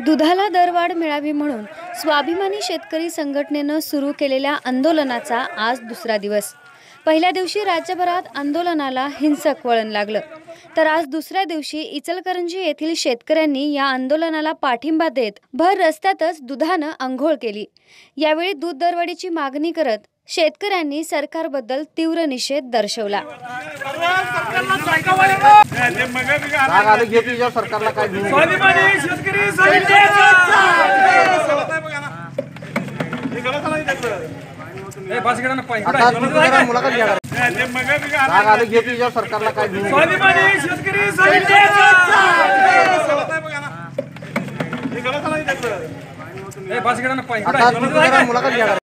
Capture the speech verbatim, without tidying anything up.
दुधाला दरवाढ मिळावी म्हणून स्वाभिमानी शेतकरी संघटनेनं सुरू केलेल्या आंदोलनाचा आज दुसरा दिवस। पहिल्या दिवशी राज्यभरात आंदोलनाला हिंसक वळण लागलं, तर आज दुसऱ्या दिवशी इचलकरंजी येथील शेतकऱ्यांनी या आंदोलनाला पाठिंबा देत भर रस्त्यातच दुधानं अंघोळ केली। यावेळी दूध दरवाढीची मागणी करत शेतकऱ्यांनी सरकारबद्दल तीव्र निषेध दर्शवला। सरकारला काय मुलाखत